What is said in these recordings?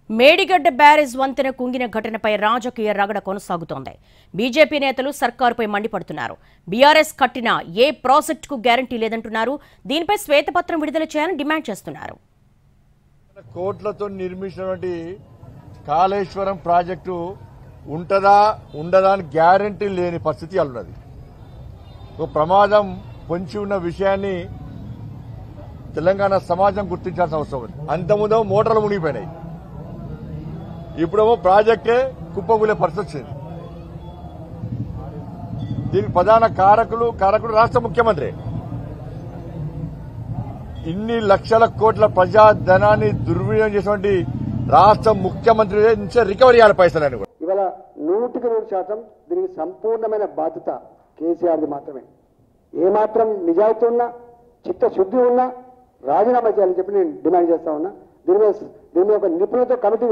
Medigadda barrage వంతెన కుంగిన ఘటనపై రాజకీయ రగడ కొనసాగుతోంది. బీజేపీ నేతలు సర్కారుపై మండిపడుతున్నారు. BRS కట్టిన ఏ ప్రాజెక్టుకు గ్యారంటీ లేదంటున్నారు. దీనిపై శ్వేతపత్రం విడుదల చేయాలని డిమాండ్ చేస్తున్నారు. కోట్లతో నిర్మించినటువంటి కాళేశ్వరం ప్రాజెక్టు ఉంటదా ఉండదా అని గ్యారంటీ లేని పరిస్థితి ఉన్నది. ఒక ప్రమాదం పొంచి ఉన్న విషయాన్ని తెలంగాణ సమాజం గుర్తించాల్సిన అవసరం ఉంది. అంతకుముందు మోటార్లు మునిగిపోయినాయి, ఇప్పుడేమో ప్రాజెక్టే కుప్పకూలే పరిస్థితి వచ్చింది. దీనికి ప్రధాన కారకుడు రాష్ట్ర ముఖ్యమంత్రి. ఇన్ని లక్షల కోట్ల ప్రజాధనాన్ని దుర్వినియోగం చేసినటువంటి రాష్ట్ర ముఖ్యమంత్రి నుంచే రికవరీ చేయాలి పైసలని. ఇవాళ 100% దీనికి సంపూర్ణమైన బాధ్యత కేసీఆర్ది మాత్రమే. ఏమాత్రం నిజాయితీ ఉన్నా, చిత్తశుద్ధి ఉన్నా రాజీనామా చేయాలని చెప్పి నేను డిమాండ్ చేస్తా ఉన్నా. దీని మీద ఒక నిపుణులతో కమిటీ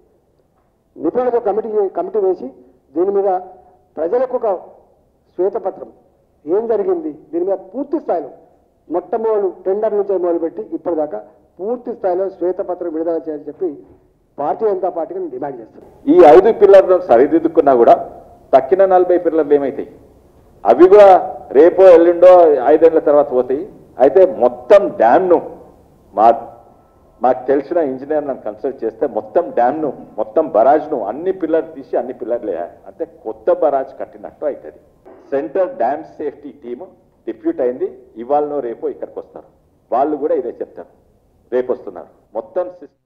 వేసి దీని మీద ప్రజలకు ఒక శ్వేతపత్రం ఏం జరిగింది, దీని మీద పూర్తి స్థాయిలో మొట్టమొదటి టెండర్ నుంచి మొదలుపెట్టి ఇప్పటిదాకా పూర్తి స్థాయిలో శ్వేతపత్రం విడుదల చేయాలని చెప్పి భారతీయ జనతా పార్టీకి డిమాండ్ చేస్తారు. ఈ 5 పిల్లర్లను సరిదిద్దుకున్నా కూడా తక్కిన 40 పిల్లర్లు ఏమైతాయి? అవి కూడా రేపో ఎల్లుండో 5 ఏళ్ల తర్వాత పోతాయి. అయితే మొత్తం డ్యామ్ను మాకు తెలిసిన ఇంజనీర్ నన్ను కన్సల్ట్ చేస్తే మొత్తం డ్యామ్ను, మొత్తం బరాజ్ను అన్ని పిల్లర్ తీసి అన్ని పిల్లర్లు అంటే కొత్త బరాజ్ కట్టినట్టు అవుతుంది. Center dam safety team depute అయింది. ఇవాళనో రేపో ఇక్కడికి వస్తారు. వాళ్ళు కూడా ఇదే చెప్తారు. రేపు వస్తున్నారు. మొత్తం